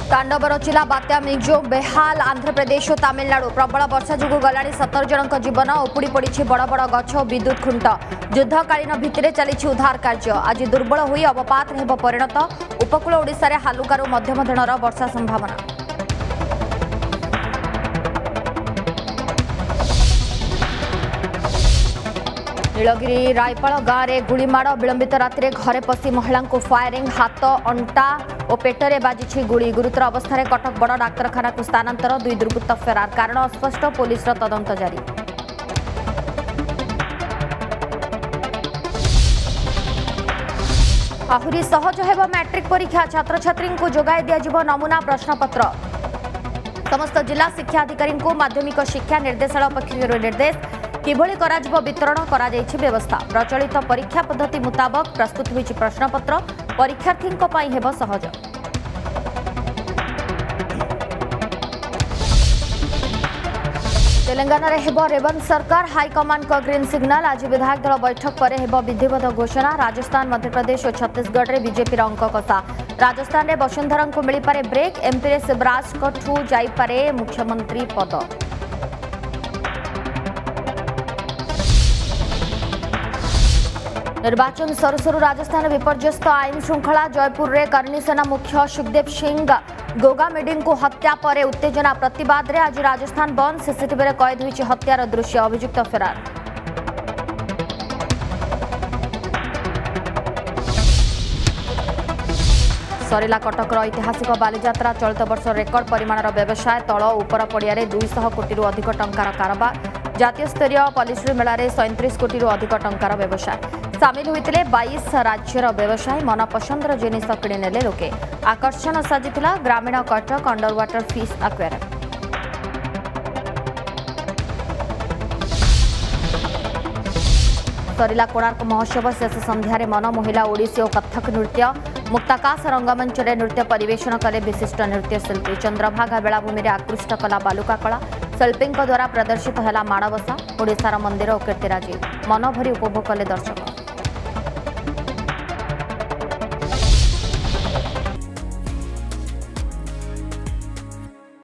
तांडव रचिला बात्या मिग्जो बेहाल आंध्र प्रदेश और तमिलनाडु प्रबल वर्षा जो गलानी 17 जनक जीवन उपुड़ी पड़ी बड़ बड़ गछ विद्युत खुंट युद्धकालीन भित्तिरे चली उद्धार कार्य आज दुर्बल होई अवपात हेब परिणत उपकूल ओडिशा रे हालुकारू मध्यम धरणर वर्षा संभावना। नीलगिरी रायपाल गाँव में गुड़ीमाड़ विलंबित राति घरे पशि महिला को फायरिंग हाथ अंटा और पेटरे बाजी गुड़ी गुरुतर अवस्था कटक बड़ डाक्तरखाना को स्थानांतर दुई दुर्बृत्त फेरार कारण अस्पष्ट पुलिस तदंत जारी। आहुरी सहज हेब मैट्रिक परीक्षा छात्र छात्री को जोगाई दिया नमूना प्रश्नपत्र समस्त जिला शिक्षा अधिकारी को माध्यमिक शिक्षा निर्देशालय पक्षर निर्देश किभली कराजिबो वितरण करा जायछि व्यवस्था प्रचलित परीक्षा पद्धति मुताबक प्रस्तुत होइछि प्रश्नपत्र परीक्षार्थी पई हेब सहज। तेलंगाना रे हेब रेवंत सरकार हाईकमान को ग्रीन सिग्नल आज विधायक दल बैठक पर हेब विधिवत घोषणा राजस्थान मध्यप्रदेश और छत्तीसगढ़ रे बीजेपी अंक कषा राजस्थान रे वसुंधरा को मिली पारे ब्रेक एमपी रे शिवराज को जाई पारे मुख्यमंत्री पद। निर्वाचन सरू सरू राजस्थान विपर्यस्त आईन श्रृंखला जयपुर रे करनी सेना मुख्य सुखदेव सिंह गोगा मीडिंग को हत्या पर उत्तेजना प्रतिवाद रे आज राजस्थान बंद सीसीटीवी रे कैद होइछि हत्यार दृश्य अभियुक्त फेरार। सरिला कटकर ऐतिहासिक बालीजात्रा चलित वर्ष रेकर्ड परिमाणर व्यवसाय तल उपर पड़िया 200 कोटी अधिक टंकार कारोबार जातीय स्तरीय पलिश्री मेला 37 कोटी अधिक टंकार व्यवसाय सामिल होते 22 राज्यर व्यवसायी मनपसंदर जिनिस किणिने लोके आकर्षण साजिला ग्रामीण Cuttack under water fish aquarium. सरिला कोणार्क महोत्सव शेष संध्यारे मन मोहिला ओडिसी और कथक नृत्य मुक्ताकाश रंगमंच नृत्य परिवेषण कले विशिष्ट नृत्यशिल्पी चंद्रभागा बेलाभूमि में आकृष्ट कला बालुका कला शिल्पी द्वारा प्रदर्शित है माणबसा ओडिशार मंदिर और कीर्तिराजी मन भरी उपभोग कले दर्शक।